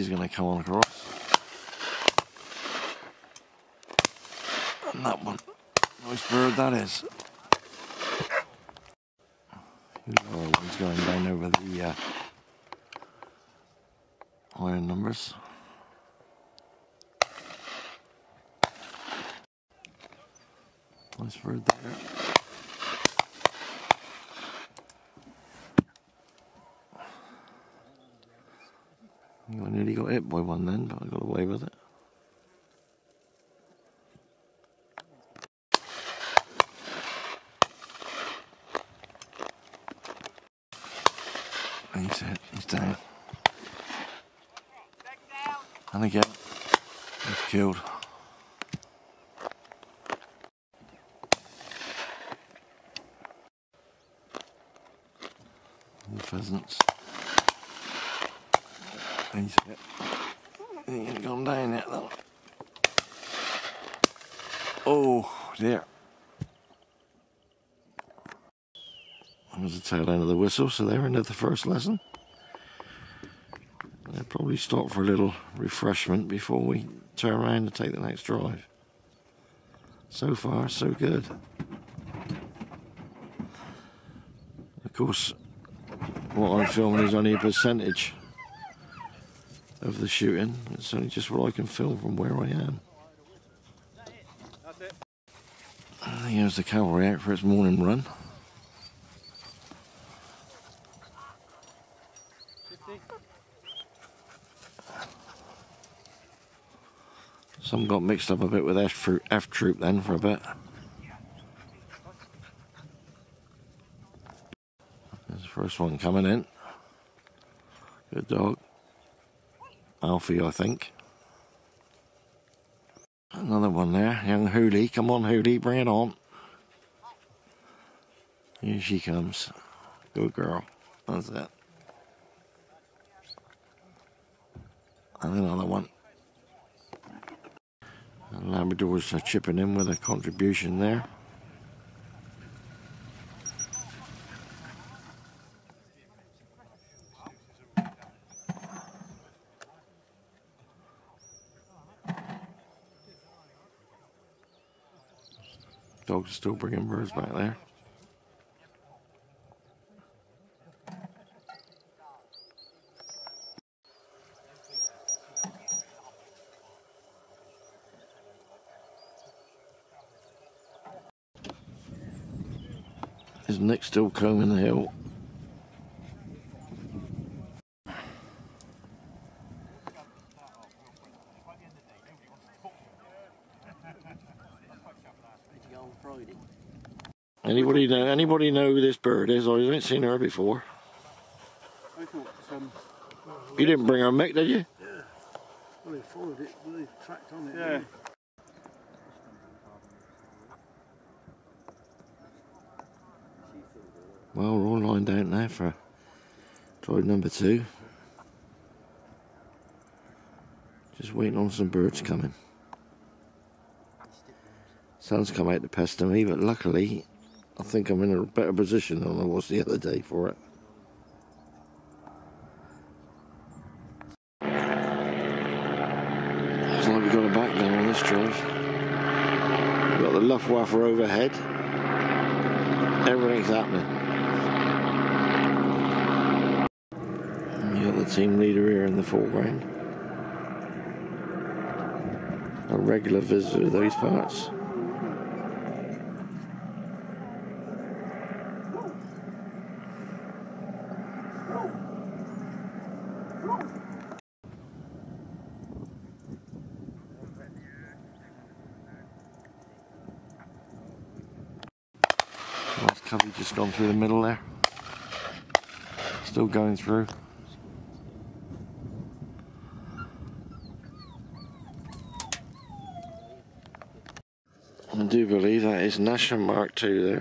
he's going to come on across. And that one, nice bird that is. Lower one's going down over the higher numbers. Nice bird there. I nearly got hit by one then, but I got away with it. He's hit, he's down. And again, he's killed. The pheasants. He's hit. He ain't gone down yet though. Oh dear. That was the tail end of the whistle, so they're into the first lesson. They'll probably stop for a little refreshment before we turn around and take the next drive. So far, so good. Of course, what I'm filming is only a percentage of the shooting. It's only just what I can film from where I am. And here's the cavalry out for its morning run. Some got mixed up a bit with F Troop then for a bit. There's the first one coming in. Good dog. Alfie, I think. Another one there, young Hoolie. Come on, Hoolie, bring it on. Here she comes. Good girl. That's it. And another one. And Labradors are chipping in with a contribution there. Dogs are still bringing birds back there. Is Nick still combing the hill? Anybody know who this bird is? I haven't seen her before. I thought you didn't bring her, Mick, did you? Yeah. Well, they followed it, well, they tracked on it. Yeah. Well, we're all lined out now for drive number 2. Just waiting on some birds coming. Sun's come out to pester me, but luckily I think I'm in a better position than I was the other day for it. Looks like we've got a back down on this drive. We've got the Luftwaffe overhead. Everything's happening. And you've got the team leader here in the foreground. A regular visitor to these parts. Last covey just gone through the middle there. Still going through. I do believe that is National Mark II there.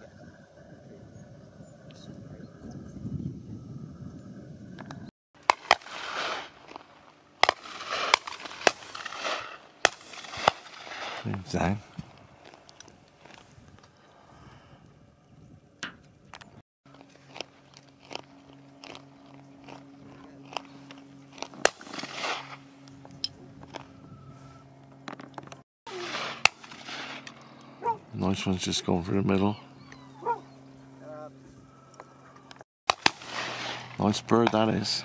Moves down. Nice one's just gone through the middle. Nice bird that is.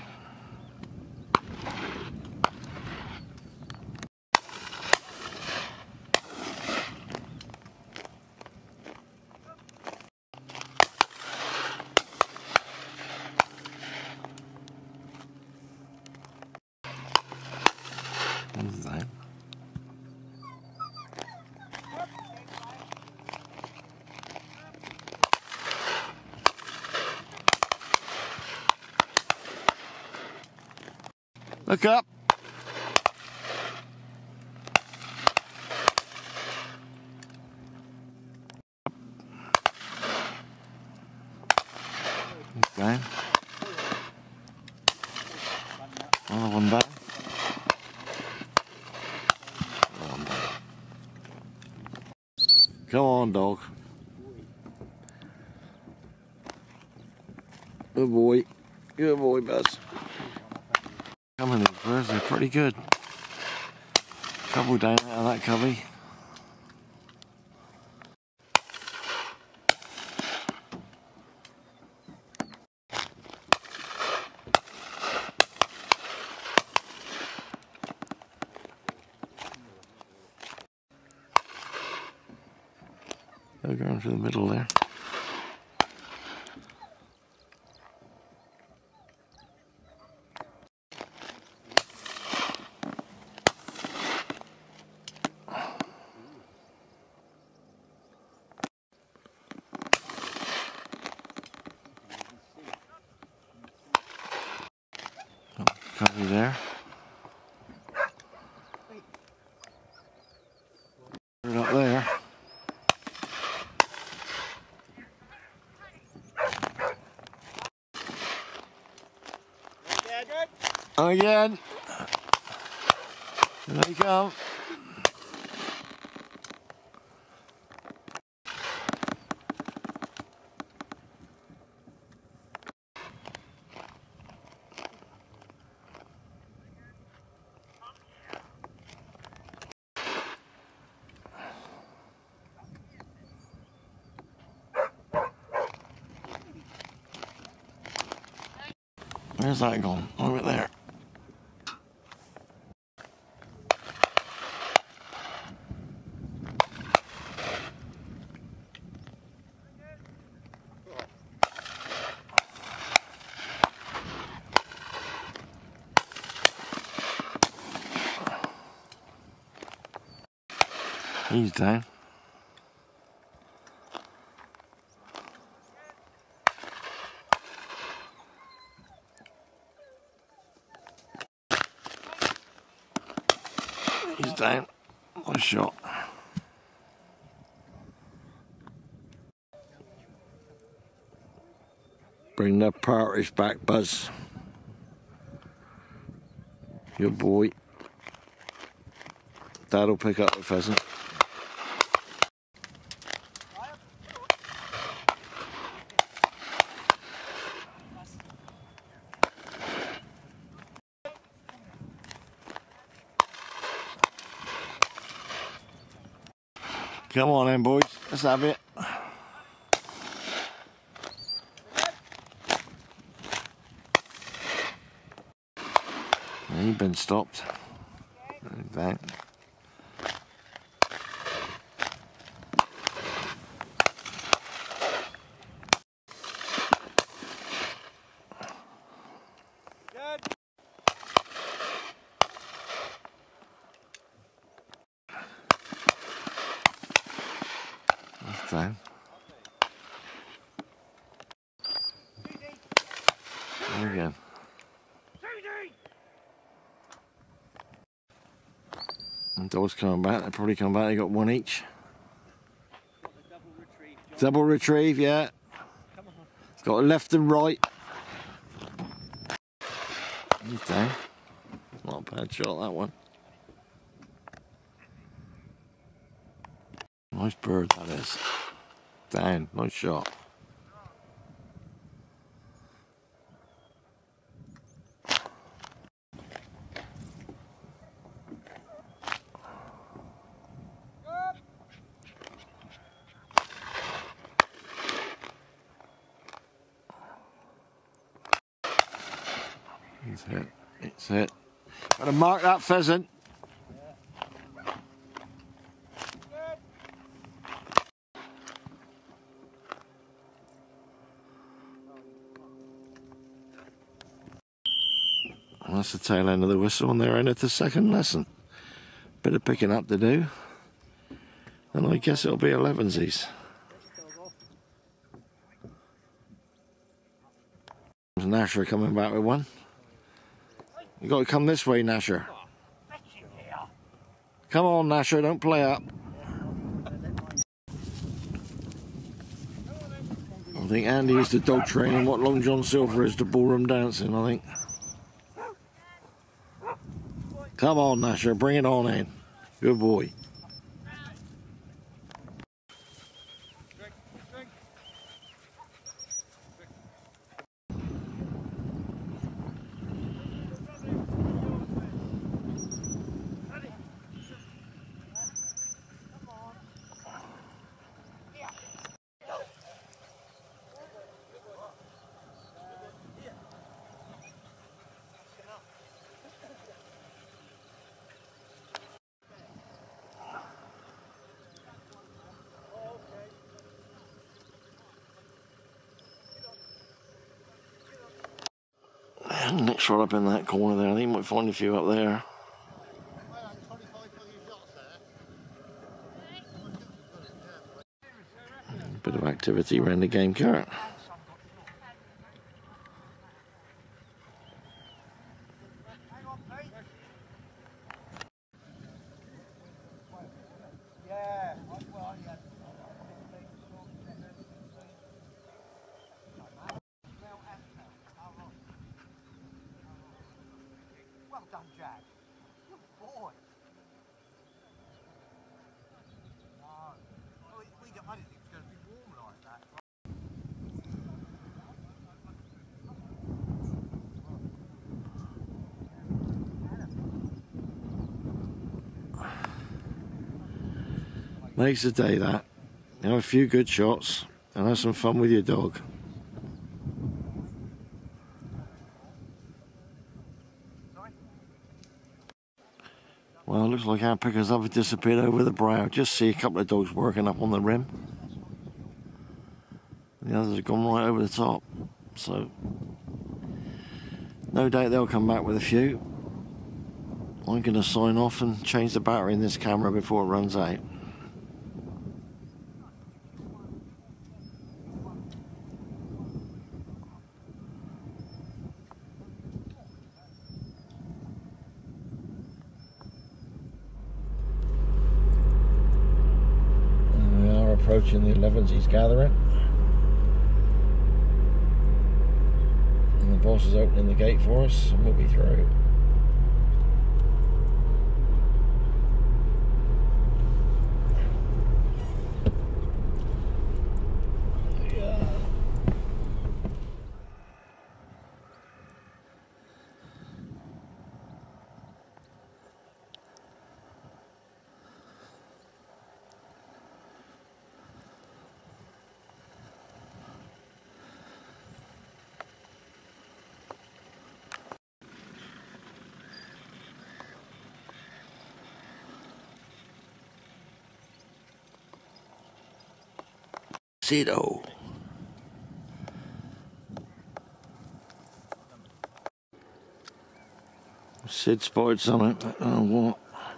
What's that? Look up. Okay. Another one back. Come on, dog. Good boy. Good boy, Buzz. Some of these birds are pretty good. Couple down out of that cubby. They're going through the middle there. Cubby there. Bird up there. Again. There they come. Where's that gone? Over there. He's down. He's down. Nice shot. Bring the partridge back, Buzz. Good boy. Dad'll pick up the pheasant. Come on then, boys. Let's have it. He's been stopped. Back. That's down. There again. And dog's coming back. They probably come back. They got one each. Double retrieve, yeah. Got a left and right. He's down. Not a bad shot, that one. Nice bird, that is. Down. Nice shot. That's it. Gotta mark that pheasant. And that's the tail end of the whistle, and they're in at the second lesson. Bit of picking up to do. And I guess it'll be 11sies. Nasher coming back with one. You got to come this way, Nasher. Come on, Nasher, don't play up. I think Andy is the dog training what Long John Silver is to ballroom dancing, I think. Come on, Nasher, bring it on in. Good boy. Nick's right up in that corner there. I think you might find a few up there. Bit of activity around the game cart. Well done, Jack. Good boy. No. I didn't think it was going to be warm like that. Makes the day, that. You have a few good shots and have some fun with your dog. Well, it looks like our pickers have disappeared over the brow. Just see a couple of dogs working up on the rim. The others have gone right over the top. So, no doubt they'll come back with a few. I'm going to sign off and change the battery in this camera before it runs out. Approaching the 11sies gathering, and the boss is opening the gate for us, and we'll be through. Cedo. Sid spotted something, but I don't know what.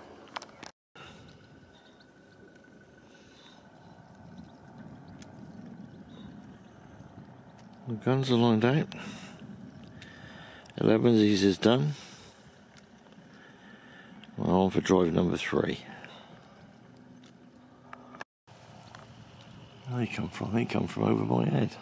The guns are lined out. 11sies is done. We're on for drive number 3. Where they come from? They come from over my head.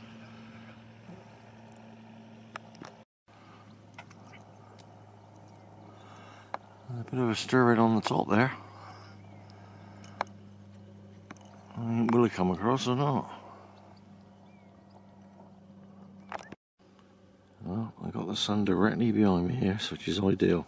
A bit of a stirring on the top there. Will it come across or not? Well, I got the sun directly behind me here, which is ideal.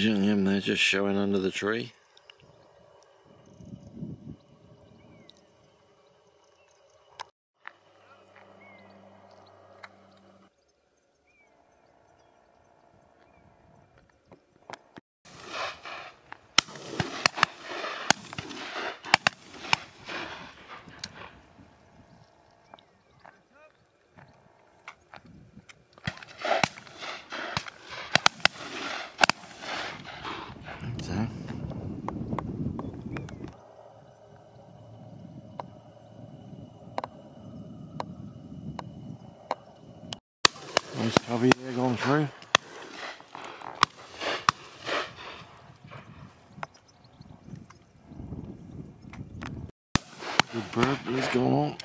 There's young him there just showing under the tree. Nice cubby there going through. Good bird, he's going on.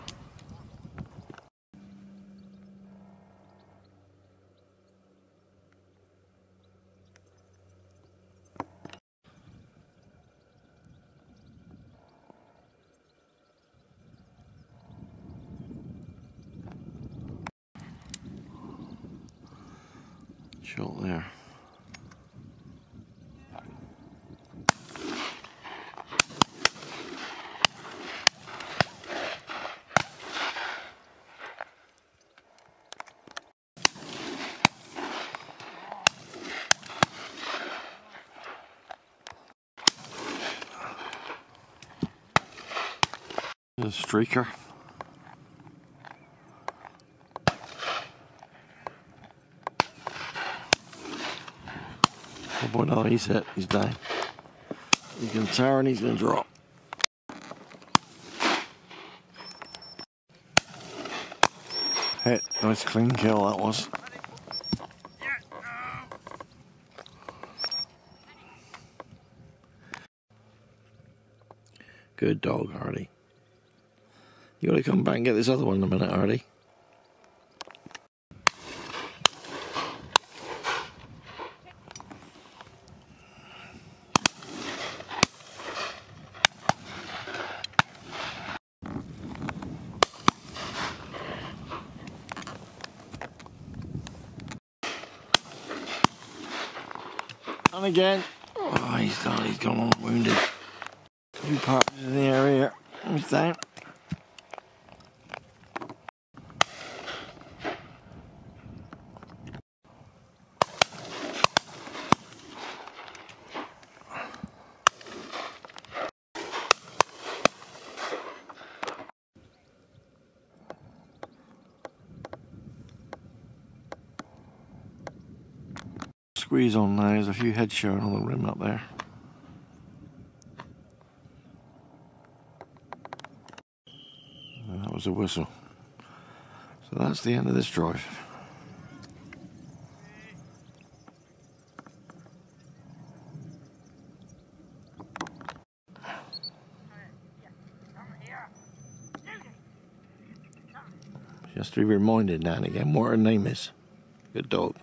Shot there. A streaker. Oh boy, no, he's hit. He's down. He's going to turn and he's going to drop. Hit. Nice clean kill that was. Good dog, Hardy. You got to come back and get this other one in a minute, Hardy. And again, oh, he's gone on wounded. Two partridges in the area. He's down. Squeeze on now, there's a few heads showing on the rim up there. And that was a whistle. So that's the end of this drive. Just to be reminded now and again what her name is. Good dog.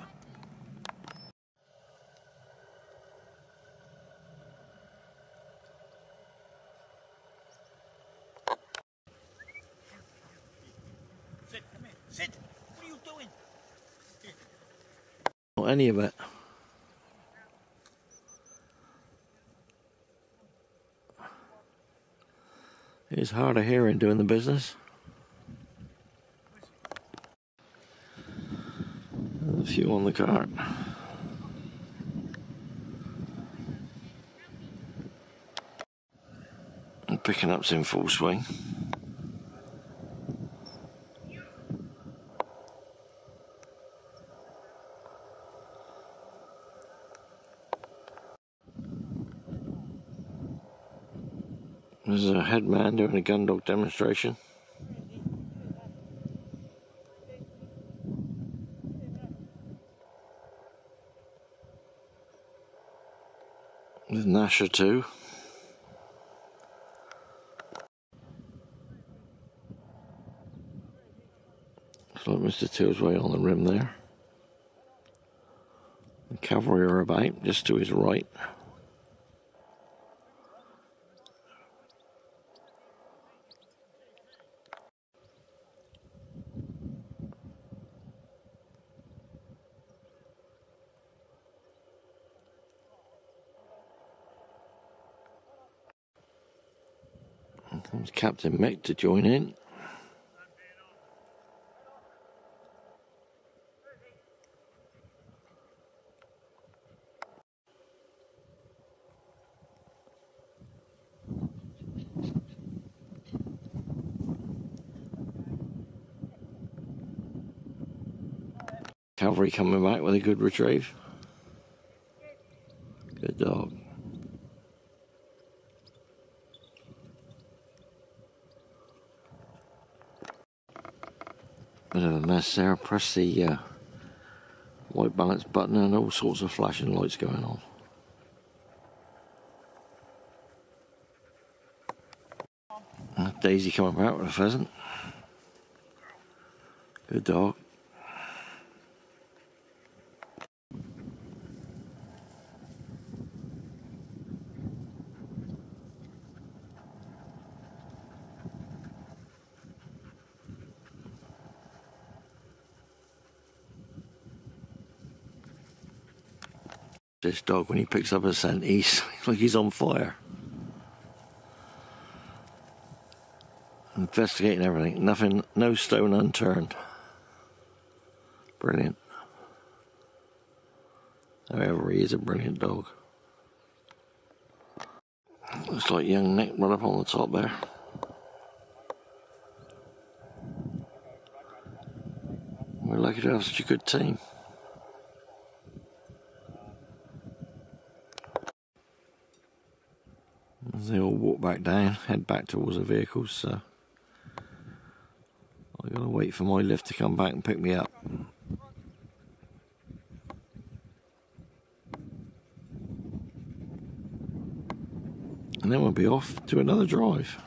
Sit, come here. Sit! What are you doing? Not any of it. It's hard of hearing doing the business. A few on the cart. And picking up's in full swing. There's a headman doing a gun dog demonstration. With Nasher too. Looks like Mr. Tillsway on the rim there. The cavalry are about, just to his right. There's Captain Mick to join in. Cavalry coming back with a good retrieve. Good dog. Bit of a mess there. Press the white balance button and all sorts of flashing lights going on. Daisy coming back with a pheasant. Good dog. This dog, when he picks up a scent, he's like he's on fire. Investigating everything, nothing, no stone unturned. Brilliant. However, he is a brilliant dog. Looks like young Nick right up on the top there. We're lucky to have such a good team. As they all walk back down, head back towards the vehicles, so I've got to wait for my lift to come back and pick me up. And then we'll be off to another drive.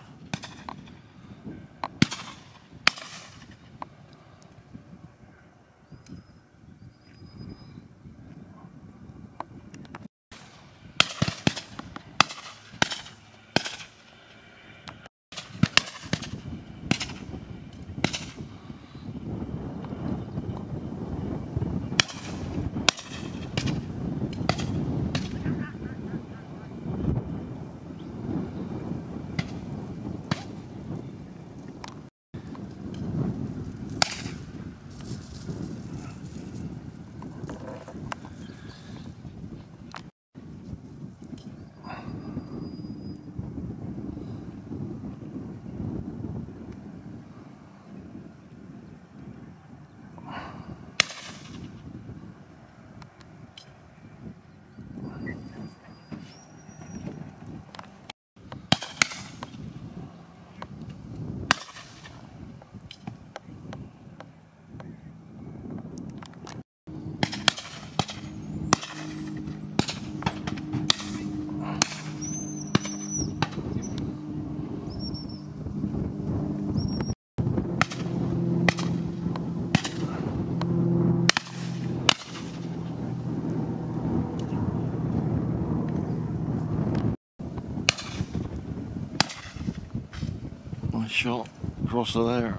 Nice shot across to there.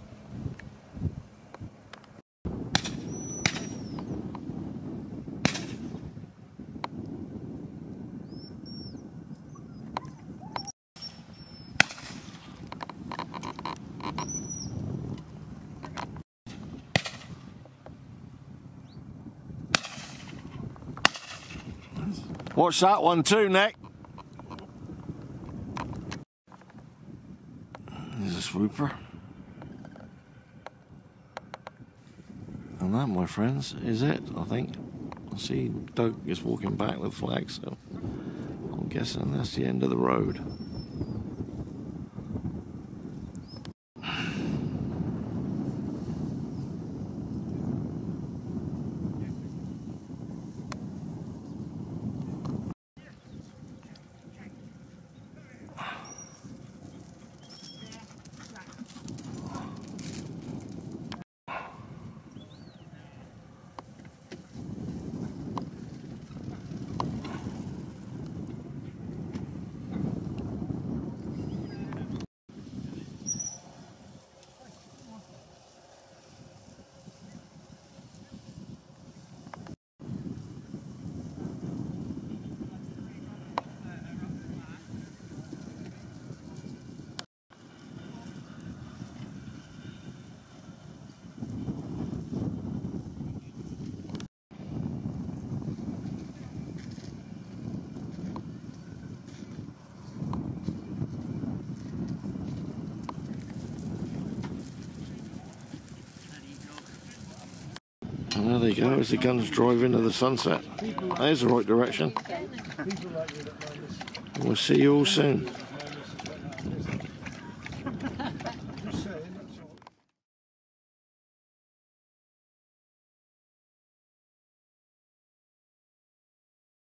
Watch that one too, Nick. There's a swooper. And that, my friends, is it, I think. I see Doug is walking back with flags, so I'm guessing that's the end of the road. And there they go, as the guns drive into the sunset. There's the right direction. We'll see you all soon.